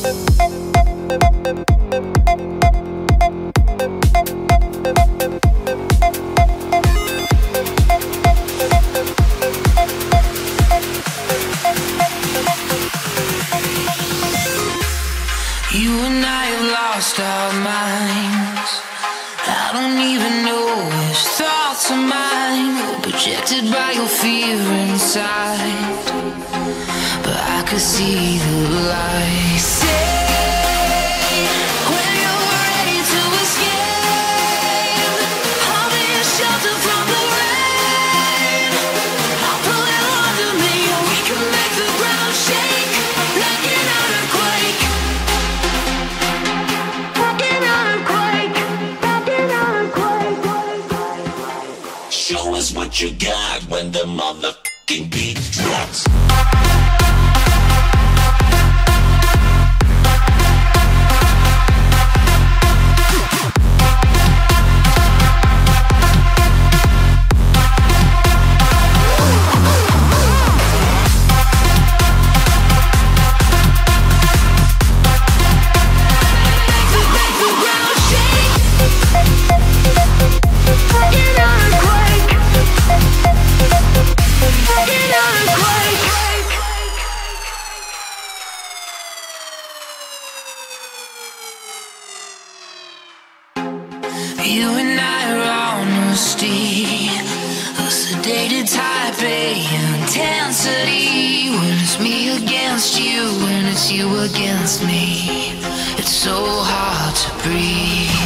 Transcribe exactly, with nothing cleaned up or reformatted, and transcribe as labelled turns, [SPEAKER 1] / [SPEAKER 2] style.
[SPEAKER 1] You and I have lost our minds. I don't even know which thoughts are mine. We're projected by your fear inside, but I could see the light. Say, when you're ready to escape, I'll be a shelter from the rain. I'll pull you under me, and we can make the ground shake like an earthquake.
[SPEAKER 2] Show us what you got when the motherfucking beat drops.
[SPEAKER 1] You and I are honesty, a sedated type A intensity. When it's me against you, when it's you against me, it's so hard to breathe.